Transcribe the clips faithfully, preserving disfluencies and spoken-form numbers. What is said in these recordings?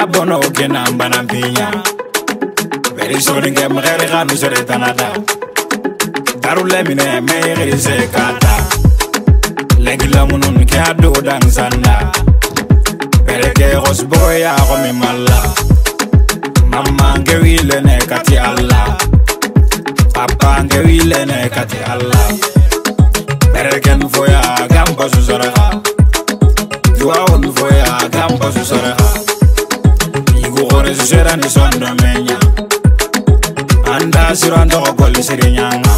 bono kena mbana pinya beri soni nge mgere kanu sere tanada darule mine meyre se kata lengi la munun ke ado dang sanda bere ke rosboya ko mi malla mama nge wile ne kati Allah papa nge wile ne kati Allah bere ken foya gamba susara Dua on foya gamba susara Igu gore susara ni sondo menya Anda siranda goli sirinyanga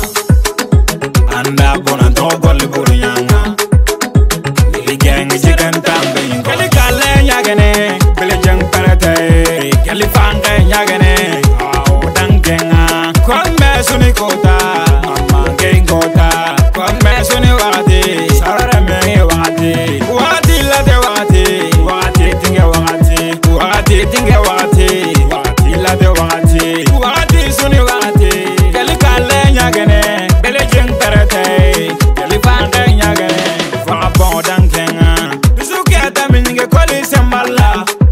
Anda bona to goli burinyanga Lili gang jigan tambe ingo Kali kale nyagene Bele jang parate Kali fange nyagene Au dangenga Kwan me suni kota Mama geng kota Kwan me suni wakati Sarare me wakati Wakati la de wakati Wakati tinge wakati Wakati tinge wakati Wakati la de wakati Wakati suni wakati Kali kale nyagene Bele jeng parate Kali fange nyagene Fanga bon dangenga Bisu kiata minge koli sembala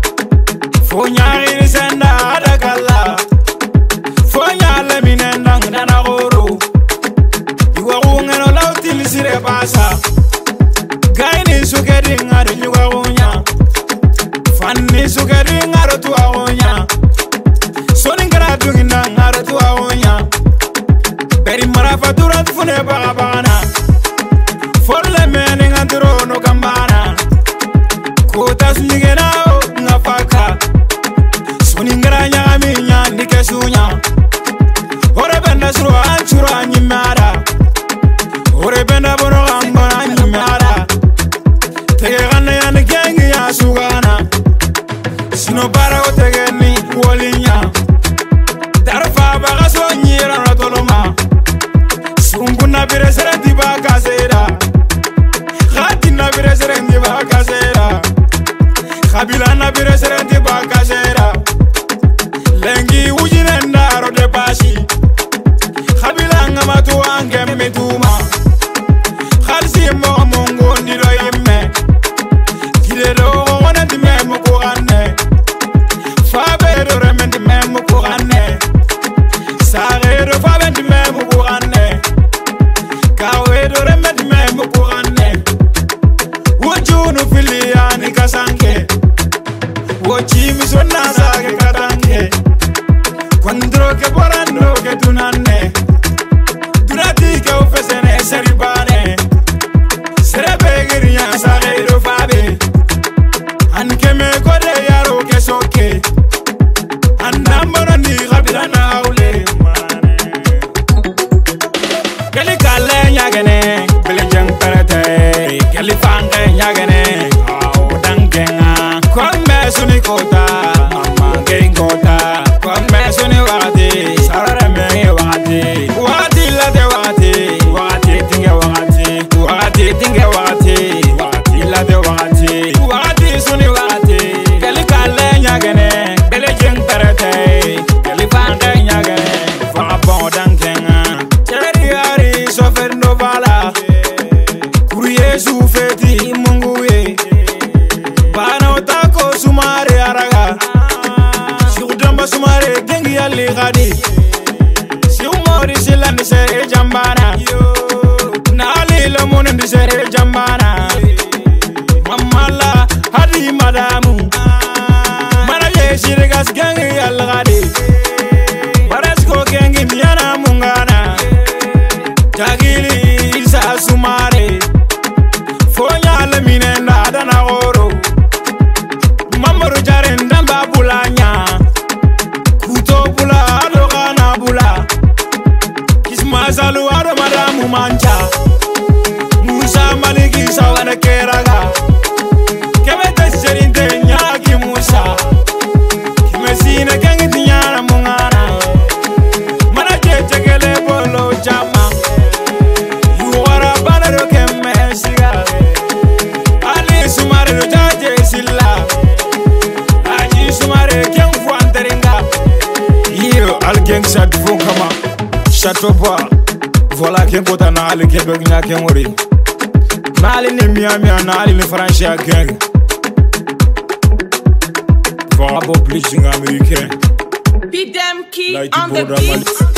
Funyari ni senda adakala Funyale minendang dana goro Iwa ungeno lauti sire basa Gaini sukeri ngari nyuga unya Fanni sukeri ngaro tuwa unya Soni ngara dungina ngaro tuwa unya Beri marafatura tufune baga bagana Forle meni nganturo no kambana Kuta sunyigena o ngafaka Soni ngara nyagaminya nike sunya Ore benda suru anchuru anyimara Ore benda bono gambana anyimara Tege gana ya ni gengi ya sugana Sino bara o tege ni wolinya Darfa baga so nyira na toloma Sungu na bire sere di baka zera Khati na bire sere di baka zera Khabila na bire sere di baka zera Lengi ujine ndaro de bashi Khabila nga matu ange mituma Khalsi mo mongo ndiro yimme Kidero wana di memo kuhane Fabero reme di memo kuhane Sarero fabe di memo kuhane Kawedo reme di memo kuhane Wujunu filiani kasanke Wujimi sona sake katanke Kwandro ke borando ke tunane Durati ke ufesene seribane Serebe giriya sarero fabe Anke me kode yaro ke soke Anamoro ni gabila na aule Kali kale nyagene Bele jang parate Kali fange nyagene Au dangenga Kwan me suni kota Mama geng kota Kwan me suni wakati Sarare me wakati Wakati la de wakati Wakati tinge wakati Wakati tinge wakati Wakati la de wakati Wakati suni wakati Kali kale nyagene Bele jeng parate Kali fange nyagene Fanga bon dangenga Cheri ari sofer novala Kuriye sufeti munguye Bana otako sumare araga Shudamba sumare gengi ali gadi Shumori silani sere jambana Nali lamone ndi sere jambana Mamala hadi madamu Mana ye shirigas gengi al gadi Barasko gengi miyana mungana Jagili isa sumare Fonya lemine nada na oro Mamoru jare ndamba bulanya Kuto bula adoga na bula Kisma salu ado madamu mancha Musa maliki sawana keraga Kemete serinte nyaki Musa Kimesine kengi tinyana mungana Mana cheche kele bolo chama Yuwara banero kemme siga Ali sumare no jaje silla Aji sumare ken fuanterenga Yo al geng sat fun kama Chateau bois Voilà ken kota na ali kebek nya ken wori Na ali ni miami na ali ni franchi a geng Abo bleaching American. Beat them key Like on the Border beat.